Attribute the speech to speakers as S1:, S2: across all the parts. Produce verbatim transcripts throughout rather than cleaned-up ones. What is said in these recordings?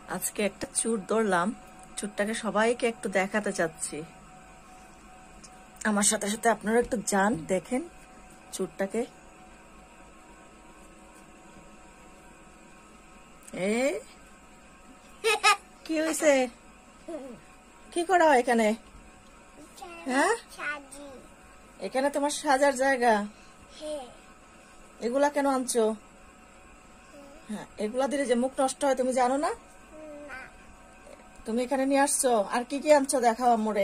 S1: আজকে একটা চুর ধরলাম, চুরটাকে সবাইকে একটু দেখাতে চাচ্ছি। আমার সাথে সাথে আপনারা একটু যান, দেখেন চুরটাকে। এ কি হয়েছে? কি করা হয় এখানে? হ্যাঁ, এখানে তোমার সাজার জায়গা। এগুলা কেন আনছো? হ্যাঁ, এগুলা দিলে যে মুখ নষ্ট হয় তুমি জানো না? তুমি এখানে নিয়ে আসছো। আর কি কি আনছো দেখাও আম্মুরে।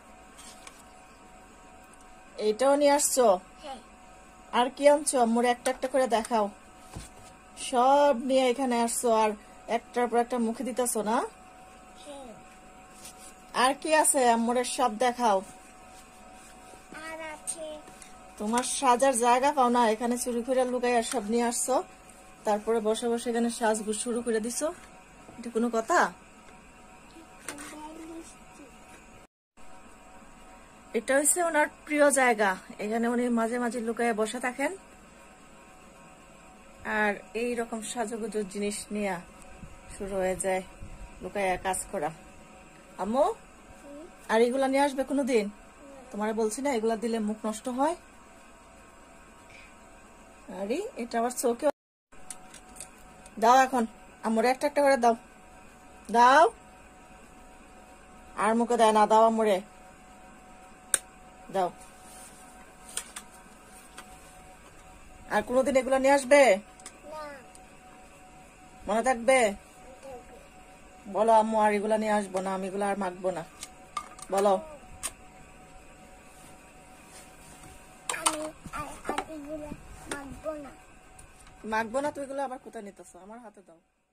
S1: এইটাও নিয়ে আসছো? আর কি আনছো আম্মুরে একটা একটা করে দেখাও। সব নিয়ে এখানে আসছো আর একটার পর একটা মুখে দিতেছো না? আর কি আছে আম্মুরে সব দেখাও। তোমার সাজার জায়গা পাও না, এখানে চুরি করে লুকাই আর সব নিয়ে আসছো, তারপরে বসে বসে এখানে সাজগুজ শুরু করে দিছো। এটা কোনো কথা? এটা হচ্ছে ওনার প্রিয় জায়গা, এখানে উনি মাঝে মাঝে লুকায় বসে থাকেন আর এই রকম সাজুগুজুর জিনিস নিয়ে শুরু হয়ে যায় লুকায় কাজ করা। আম্মু, আর এগুলা নিয়ে আসবে কোনোদিন? তোমার বলছি না এগুলা দিলে মুখ নষ্ট হয়। আরে এটা আবার চোখে দাও। এখন আম্মুরে একটা একটা করে দাও, দাও। আর মুখে দেয় না, দাও আম্মুরে, দাও। আর কোনোদিন এগুলা নিয়ে আসবে? মনে থাকবে? বলো আম্মু, আর এগুলা নিয়ে আসবো না, আমি এগুলা আর মাখবো না, বলো। মাখবো না তো এগুলো আবার কোথায় নিতেছো? আমার হাতে দাও।